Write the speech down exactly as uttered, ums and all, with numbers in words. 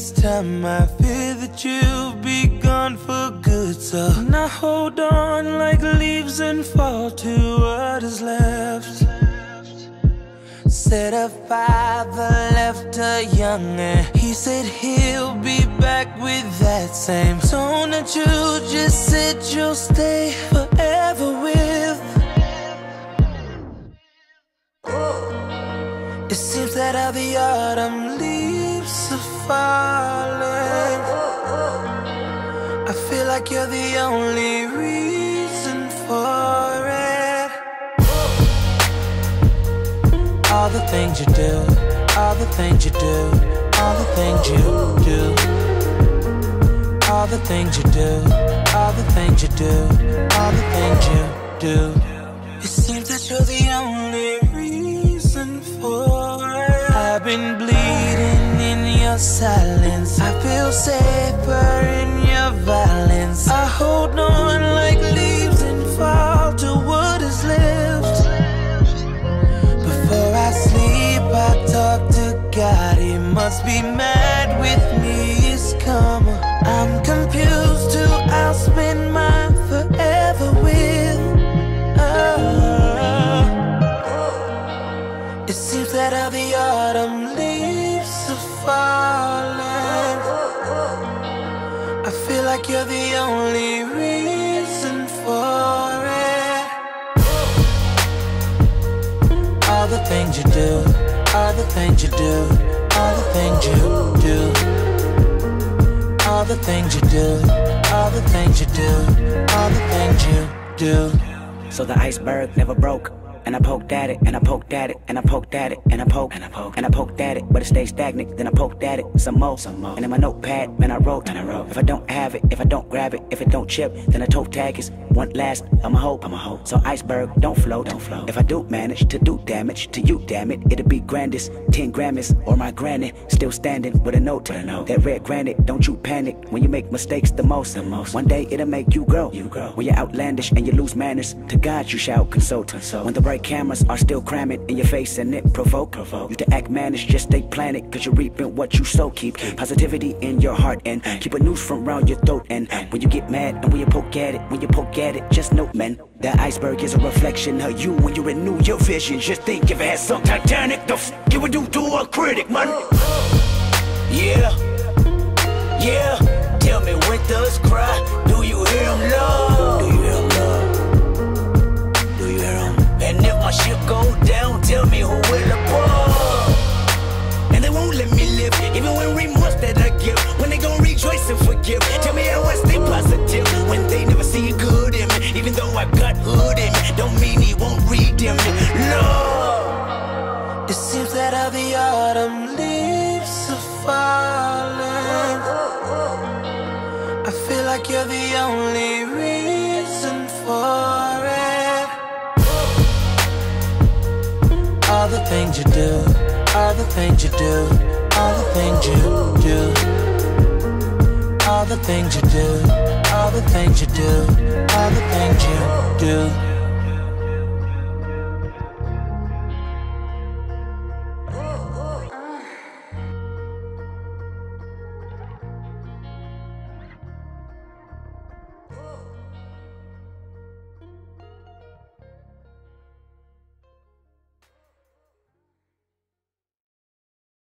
this time I fear that you'll be gone for good. So now hold on like leaves and fall to what is left. Said a father left a youngin'. He said he'll be back with that same tone that you just said you'll stay forever with. It seems that all the autumn leaves are falling. I feel like you're the only reason for it. All the things you do, all the things you do, all the things you do, all the things you do, all the things you do, all the things you do. It seems that you're the only reason for it. I've been bleeding in your silence. I feel safer in your violence. I hold on like leaves and fall to what is left. Before I sleep, I talk to God. He must be mad with me. It's karma. I'm confused to I'll spend mine forever with. Oh. It seems that all the autumn leaves are falling. I feel like you're the only reason for it. All the things you do, all the things you do, all the things you do, all the things you do, all the things you do, all the things you do. So the iceberg never broke. And I poked at it, and I poked at it, and I poked at it, and I poked, and I poked, and I poked at it, but it stayed stagnant. Then I poked at it some more, some more. And in my notepad, man, I wrote, and I wrote. If I don't have it, if I don't grab it, if it don't chip, then a toe tag is one last. I'm a hope, I'm a hope. So iceberg, don't float, don't float. If I do manage to do damage to you, damn it, it'll be grandest. Ten Grammys or my granny, still standing with a note. With a note. That red granite, don't you panic when you make mistakes the most. The most. One day it'll make you grow. You grow. When you're outlandish and you lose manners, to God you shall consult. consult. When the bright cameras are still cramming in your face and it provoke, provoke. You to act managed, just stay planted, cause you're reaping what you sow. Keep positivity in your heart and keep a noose from round your throat. And when you get mad and when you poke at it, when you poke at it, just note, man, that iceberg is a reflection of you when you renew your vision. Just think if it had some Titanic, the f you would do to a critic, man. Yeah, yeah, tell me when does cry, do you hear him love? Do you hear him love? Do you hear him? And if my ship go down, tell me who will above. And they won't let me live, even when remorse that I give. When they gon' rejoice and forgive, tell me how I stay positive when they never see good in me. Even though I got hood in me, don't mean he won't redeem me. Lord, it seems that all the autumn leaves are falling. I feel like you're the only reason for it. All the things you do, all the things you do, all the things you do, all the things you do, all the things you do, all the